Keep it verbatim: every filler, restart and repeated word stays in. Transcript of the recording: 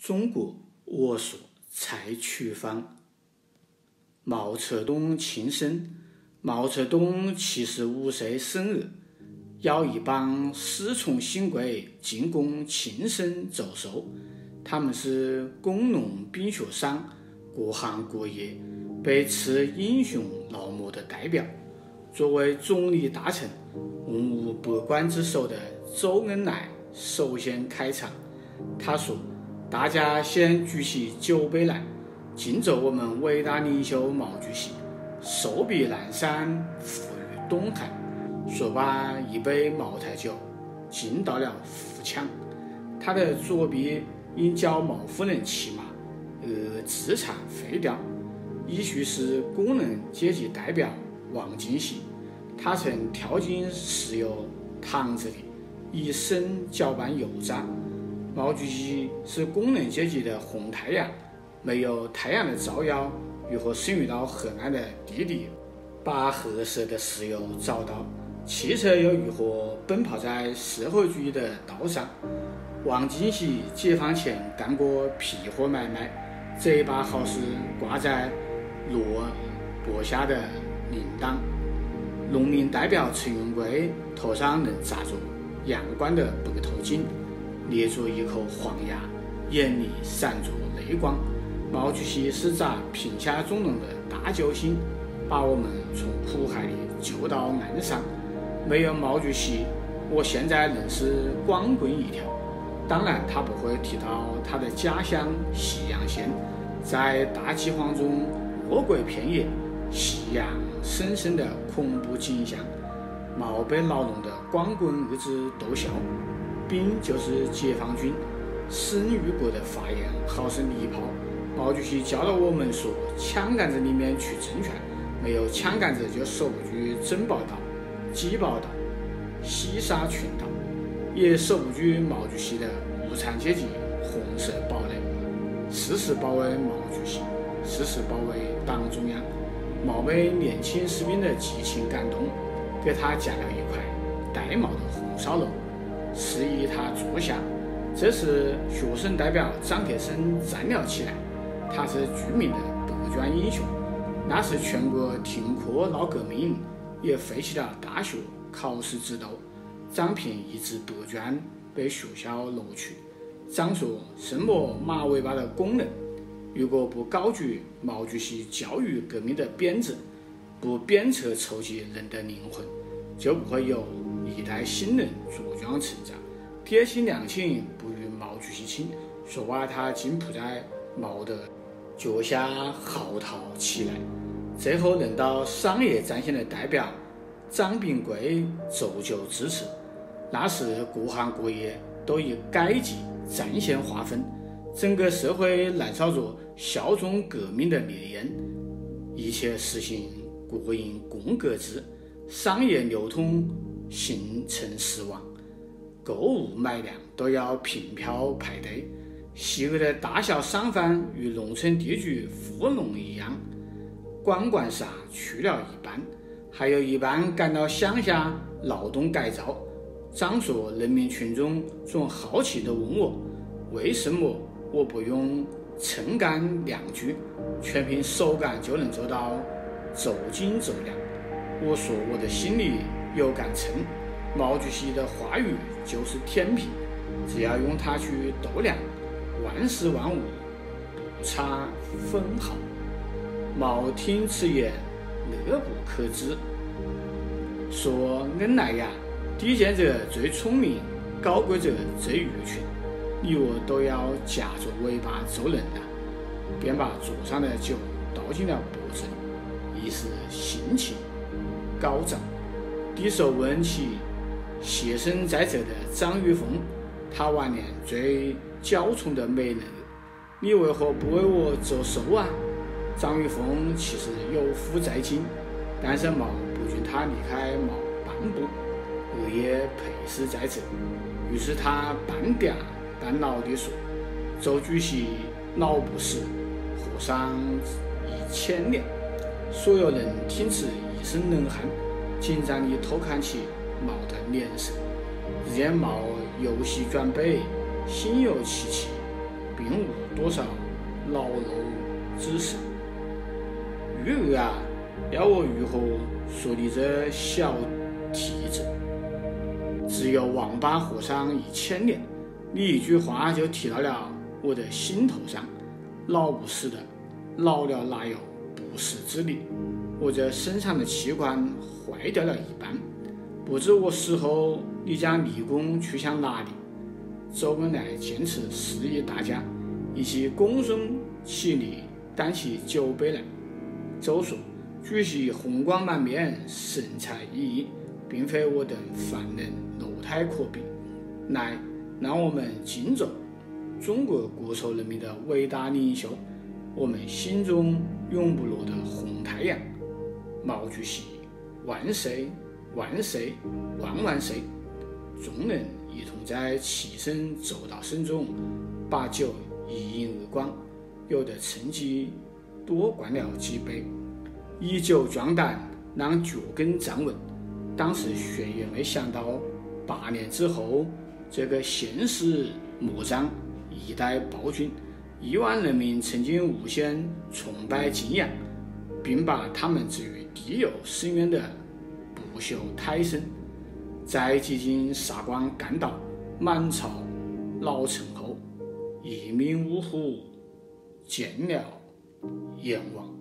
中国我所采取方。毛泽东亲生。毛泽东七十五岁生日，要一帮师从新贵进贡亲生奏寿。他们是工农兵学上各行各业被赐英雄劳模的代表。作为总理大臣、文武百官之首的周恩来首先开场。他说：“大家先举起酒杯来，敬奏我们伟大领袖毛主席寿比南山，富于东海。”说罢，一杯茅台酒敬到了腹腔。他的左臂因教毛夫人骑马而自残废掉。依序是工人阶级代表王进喜，他曾跳进石油塘子里，以身搅拌油渣。毛主席是工人阶级的红太阳，没有太阳的照耀，如何生育到黑暗的地里，把褐色的石油找到？汽车又如何奔跑在社会主义的道上？王进喜解放前干过皮货买卖，这把好事挂在罗脖下的铃铛。农民代表陈云贵头上能扎着阳光的白头巾，咧着一口黄牙，眼里闪着泪光。毛主席是咋平下众人的大救星，把我们从苦海里救到岸上。没有毛主席，我现在仍是光棍一条。当然，他不会提到他的家乡西阳县，在大饥荒中饿鬼遍野，夕阳深深的恐怖景象。毛被老农的光棍儿子逗笑，兵就是解放军。生育国的发言好似礼炮。毛主席教导我们说，枪杆子里面取政权，没有枪杆子就守不住珍宝岛、鸡宝岛、西沙群岛，也守不住毛主席的无产阶级红色堡垒。誓死保卫毛主席，誓死保卫党中央。毛被年轻士兵的激情感动，给他夹了一块带毛的红烧肉，示意他坐下。这时学生代表张克生站了起来，他是著名的白砖英雄。那时全国停课闹革命，也废弃了大学考试制度。张平一支白砖被学校挪去。张说：“什么马尾巴的工人，如果不高举毛主席教育革命的鞭子，不鞭策筹集人的灵魂，就不会有一代新人茁壮成长。爹亲娘亲不与毛主席亲。”说完，他竟扑在毛的脚下嚎啕起来。最后轮到商业战线的代表张炳贵奏酒致辞。那时各行各业都以阶级战线划分，整个社会燃烧着效忠革命的烈焰，一切实行国营公革制，商业流通形成死亡，购物买粮都要凭票排队。昔日的大小商贩与农村地主富农一样，观光沙去了一半，还有一半赶到乡下劳动改造。张说：“人民群众总好奇地问我，为什么我不用秤杆量具，全凭手感就能做到走斤走两？”我说：“我的心里有杆秤。毛主席的话语就是天平，只要用它去度量，万事万物不差分毫。”毛听此言，乐不可支，说：“恩来呀，低贱者最聪明，高贵者最愚蠢，你我都要夹着尾巴做人了。”便把桌上的酒倒进了脖子里，一时心情高涨，低手问起携身在侧的张玉凤，他晚年最娇宠的美人儿，你为何不为我奏寿啊？张玉凤其实有夫在京，但是毛不准他离开毛半步，而也陪侍在侧。于是他半嗲半恼地说：“周主席老不死，活上一千年。”所有人听此一身冷汗，紧张地偷看起毛的脸色。只见毛由西转北，心有戚戚， 并无多少老肉之事。玉儿啊，要我如何说你这小蹄子？只有王八活上一千年，你一句话就提到了我的心头上。老不死的，老了哪有不死之理？我这身上的器官坏掉了一半，不知我死后你将立功去向哪里？周恩来坚持示意大家一起恭送其礼，担起酒杯来。周说：“举席红光满面，神采奕奕，并非我等凡人肉态可比，乃让我们敬重中国国仇人民的伟大领袖，我们心中永不落的红太阳。毛主席万岁万岁万万岁！”众人一同在齐声奏道声中把酒一饮而光，有的趁机多灌了几杯，以酒壮胆，让脚跟站稳。当时谁也没想到，八年之后，这个现实莫张，一代暴君，亿万人民曾经无限崇拜敬仰，并把他们置于地狱深渊的不朽胎生，在几经杀光干倒满朝老臣后，一命呜呼，见了阎王。